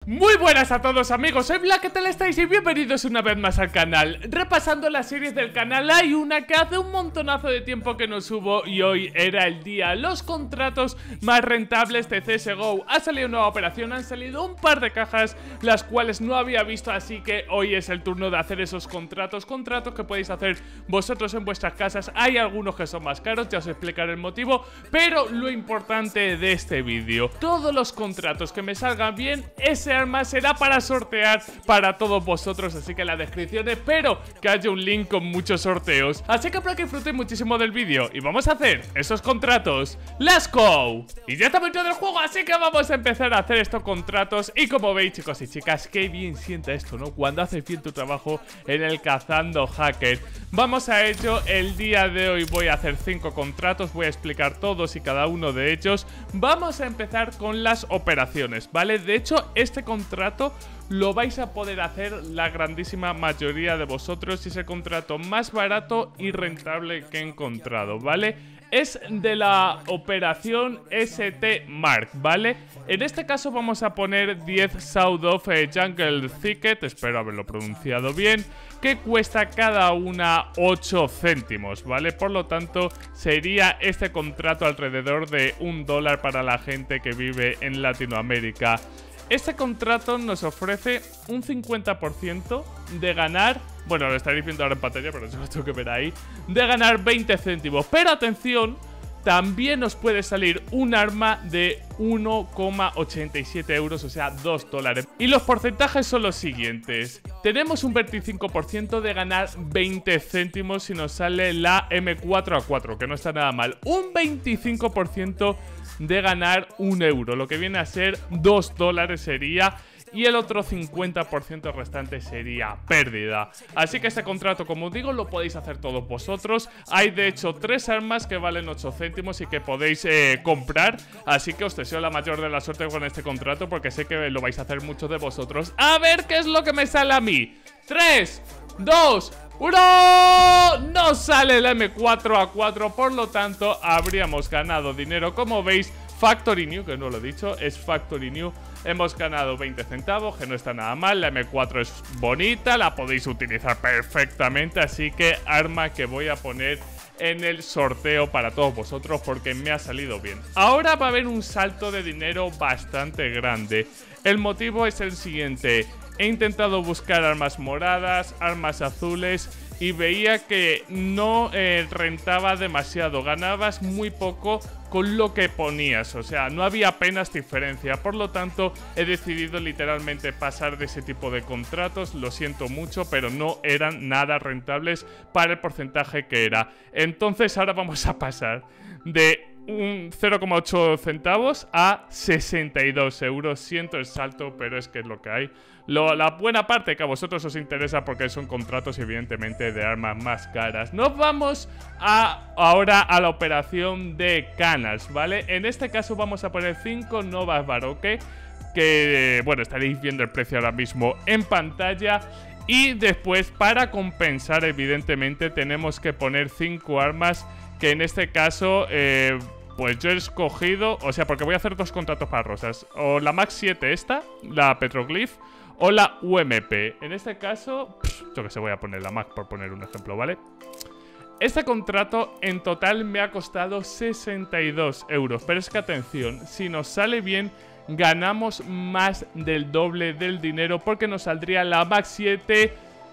Muy buenas a todos amigos, soy Black, ¿qué tal estáis? Y bienvenidos una vez más al canal. Repasando las series del canal, hay una que hace un montonazo de tiempo que no subo y hoy era el día. Los contratos más rentables de CSGO. Ha salido una nueva operación, han salido un par de cajas, las cuales no había visto, así que hoy es el turno de hacer esos contratos que podéis hacer vosotros en vuestras casas. Hay algunos que son más caros, ya os explicaré el motivo, pero lo importante de este vídeo, todos los contratos que me salgan bien, ese arma será para sortear para todos vosotros, así que en la descripción espero que haya un link con muchos sorteos. Así que espero que disfrutéis muchísimo del vídeo y vamos a hacer esos contratos. ¡Let's go! Y ya estamos dentro del juego, así que vamos a empezar a hacer estos contratos. Y como veis, chicos y chicas, qué bien sienta esto, ¿no? Cuando haces bien tu trabajo en el Cazando Hacker. Vamos a ello. El día de hoy voy a hacer 5 contratos, voy a explicar todos y cada uno de ellos. Vamos a empezar con las operaciones, ¿vale? De hecho, este contrato lo vais a poder hacer la grandísima mayoría de vosotros y es el contrato más barato y rentable que he encontrado, ¿vale? Es de la operación ST Mark, ¿vale? En este caso vamos a poner 10 South of Jungle Thicket, espero haberlo pronunciado bien, que cuesta cada una 8 céntimos, ¿vale? Por lo tanto, sería este contrato alrededor de $1 para la gente que vive en Latinoamérica. Este contrato nos ofrece un 50% de ganar, bueno, lo estaréis viendo ahora en pantalla, pero yo lo tengo que ver ahí, de ganar 20 céntimos. Pero atención, también nos puede salir un arma de 1,87 euros, o sea, $2. Y los porcentajes son los siguientes. Tenemos un 25% de ganar 20 céntimos si nos sale la M4A4, que no está nada mal. Un 25% de ganar 1 euro, lo que viene a ser $2 sería, y el otro 50% restante sería pérdida. Así que este contrato, como digo, lo podéis hacer todos vosotros. Hay de hecho 3 armas que valen 8 céntimos y que podéis comprar, así que os deseo la mayor de la suerte con este contrato porque sé que lo vais a hacer muchos de vosotros. A ver qué es lo que me sale a mí. 3, 2, 1. No sale la M4A4, por lo tanto habríamos ganado dinero. Como veis, Factory New, que no lo he dicho, es Factory New. Hemos ganado 20 centavos, que no está nada mal. La M4 es bonita, la podéis utilizar perfectamente, así que arma que voy a poner en el sorteo para todos vosotros porque me ha salido bien. Ahora va a haber un salto de dinero bastante grande. El motivo es el siguiente. He intentado buscar armas moradas, armas azules y veía que no rentaba demasiado, ganabas muy poco con lo que ponías, o sea, no había apenas diferencia. Por lo tanto, he decidido literalmente pasar de ese tipo de contratos. Lo siento mucho, pero no eran nada rentables para el porcentaje que era. Entonces ahora vamos a pasar de un 0,8 centavos a 62 euros. Siento el salto, pero es que es lo que hay. La buena parte que a vosotros os interesa porque son contratos evidentemente de armas más caras. Nos vamos ahora a la operación de Canals, ¿vale? En este caso vamos a poner 5 Novas Baroque, que bueno, estaréis viendo el precio ahora mismo en pantalla. Y después, para compensar evidentemente, tenemos que poner 5 armas que en este caso pues yo he escogido, o sea, porque voy a hacer 2 contratos para rosas. O la Max 7 esta, la Petroglyph, o la UMP. En este caso, yo que sé, voy a poner la Max por poner un ejemplo, ¿vale? Este contrato en total me ha costado 62 euros. Pero es que atención, si nos sale bien, ganamos más del doble del dinero porque nos saldría la Max 7.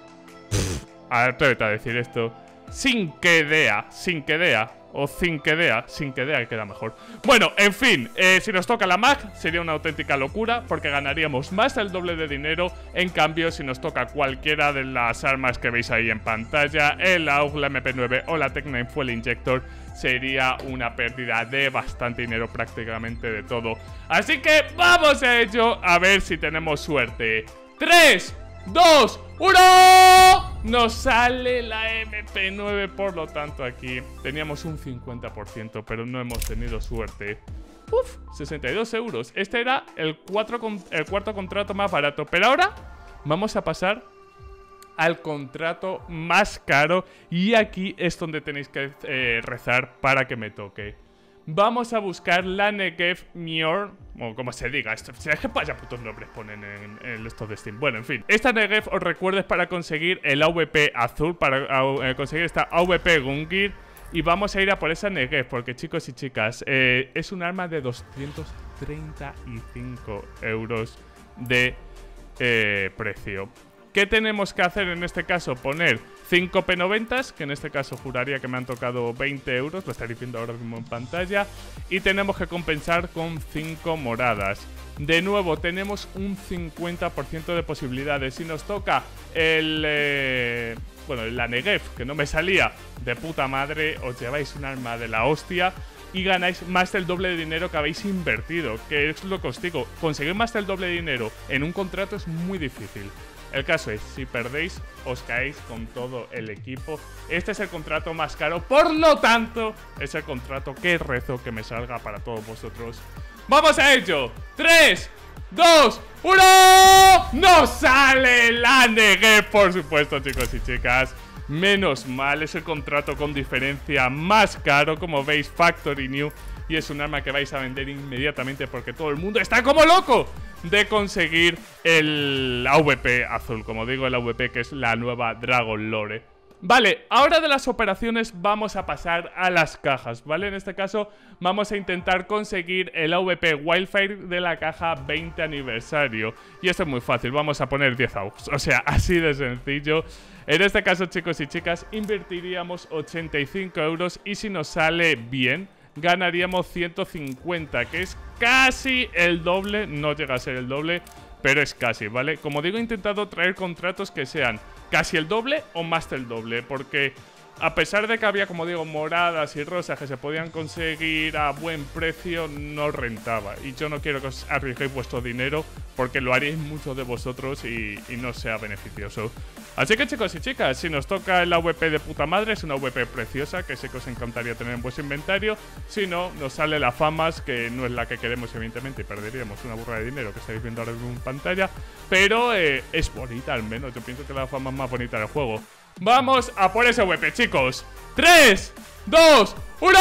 Atrévete a decir esto. Sin que dea. O sin que dea queda mejor. Bueno, en fin, si nos toca la MAG sería una auténtica locura porque ganaríamos más del doble de dinero. En cambio, si nos toca cualquiera de las armas que veis ahí en pantalla, el AUG, la MP9 o la Tec-9 Fuel Injector, sería una pérdida de bastante dinero, prácticamente de todo. Así que vamos a ello, a ver si tenemos suerte. 3, 2, 1. Nos sale la MP9, por lo tanto aquí teníamos un 50%, pero no hemos tenido suerte. 62 euros. Este era el cuarto contrato más barato, pero ahora vamos a pasar al contrato más caro y aquí es donde tenéis que rezar para que me toque. vamos a buscar la Negev Mior, o como se diga, esto, es que vaya putos nombres ponen en estos de Steam. Bueno, en fin, esta Negev, os recuerdo, es para conseguir el AVP azul, para conseguir esta AVP Gungear. Y vamos a ir a por esa Negev, porque chicos y chicas, es un arma de 235 euros de precio. ¿Qué tenemos que hacer en este caso? Poner 5 P90s, que en este caso juraría que me han tocado 20 euros, lo estaréis viendo ahora mismo en pantalla. Y tenemos que compensar con 5 moradas. De nuevo, tenemos un 50% de posibilidades. Si nos toca el... bueno, la Negev, que no me salía de puta madre, os lleváis un arma de la hostia y ganáis más del doble de dinero que habéis invertido. Que es lo que os digo, conseguir más del doble de dinero en un contrato es muy difícil. El caso es, si perdéis, os caéis con todo el equipo. Este es el contrato más caro, por lo tanto, es el contrato que rezo que me salga para todos vosotros. ¡Vamos a ello! 3, 2, 1. ¡No sale la Negev! Por supuesto, chicos y chicas. Menos mal, es el contrato con diferencia más caro, como veis, Factory New. Y es un arma que vais a vender inmediatamente porque todo el mundo está como loco de conseguir el AVP azul. Como digo, el AVP que es la nueva Dragon Lore. Vale, ahora de las operaciones vamos a pasar a las cajas, ¿vale? En este caso vamos a intentar conseguir el AVP Wildfire de la caja 20 aniversario. Y esto es muy fácil, vamos a poner 10 AUGs, o sea, así de sencillo. En este caso, chicos y chicas, invertiríamos 85 euros y si nos sale bien, ganaríamos 150, que es casi el doble, no llega a ser el doble, pero es casi, ¿vale? Como digo, he intentado traer contratos que sean casi el doble o más del doble, porque a pesar de que había, como digo, moradas y rosas que se podían conseguir a buen precio, no rentaba. Y yo no quiero que os arriesguéis vuestro dinero, porque lo haréis muchos de vosotros y no sea beneficioso. Así que, chicos y chicas, si nos toca el AVP de puta madre, es una AVP preciosa, que sé que os encantaría tener en vuestro inventario. Si no, nos sale la FAMAS, que no es la que queremos, evidentemente, y perderíamos una burra de dinero que estáis viendo ahora mismo en pantalla. Pero es bonita, al menos. Yo pienso que la FAMAS más bonita del juego. Vamos a por ese AVP, chicos. 3, 2, 1.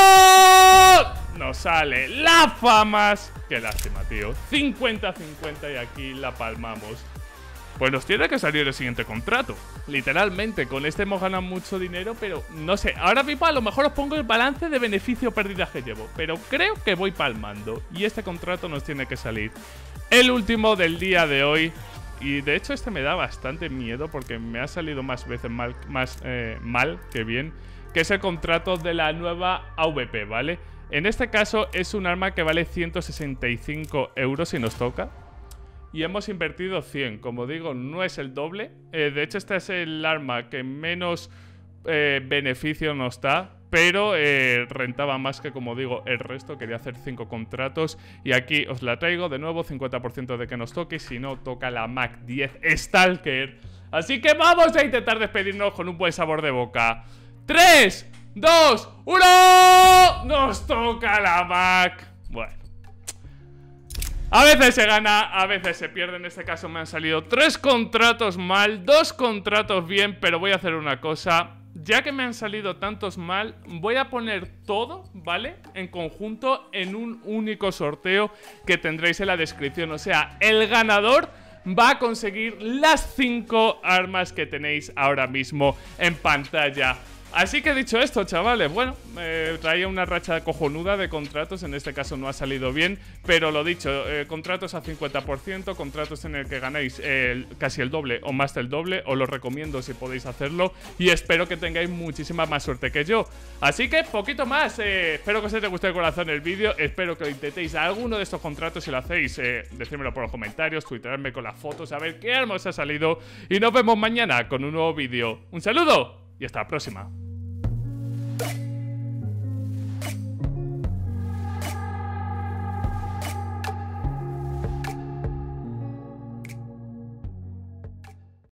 Nos sale la FAMAS. Qué lástima, tío. 50-50 y aquí la palmamos. Pues nos tiene que salir el siguiente contrato. Literalmente, con este hemos ganado mucho dinero, pero no sé. Ahora mismo a lo mejor os pongo el balance de beneficio-pérdidas que llevo, pero creo que voy palmando. Y este contrato nos tiene que salir. El último del día de hoy. Y de hecho este me da bastante miedo porque me ha salido más veces mal que bien. Que es el contrato de la nueva AVP, ¿vale? En este caso es un arma que vale 165 euros si nos toca. Y hemos invertido 100, como digo, no es el doble. De hecho, este es el arma que menos beneficio nos da, pero rentaba más que, como digo, el resto. Quería hacer 5 contratos y aquí os la traigo de nuevo, 50% de que nos toque. Si no, toca la Mac 10 Stalker. Así que vamos a intentar despedirnos con un buen sabor de boca. 3, 2, 1. Nos toca la Mac. Bueno. A veces se gana, a veces se pierde. En este caso me han salido 3 contratos mal, 2 contratos bien. Pero voy a hacer una cosa. Ya que me han salido tantos mal, voy a poner todo, ¿vale? En conjunto en un único sorteo que tendréis en la descripción. O sea, el ganador va a conseguir las 5 armas que tenéis ahora mismo en pantalla. Así que dicho esto, chavales, bueno, traía una racha cojonuda de contratos. En este caso no ha salido bien, pero lo dicho, contratos a 50%, contratos en el que ganáis casi el doble o más del doble. Os lo recomiendo si podéis hacerlo y espero que tengáis muchísima más suerte que yo. Así que poquito más, espero que os haya gustado de corazón el vídeo. Espero que intentéis alguno de estos contratos. Si lo hacéis, decídmelo por los comentarios, tuitearme con las fotos, a ver qué arma os ha salido. Y nos vemos mañana con un nuevo vídeo. Un saludo y hasta la próxima.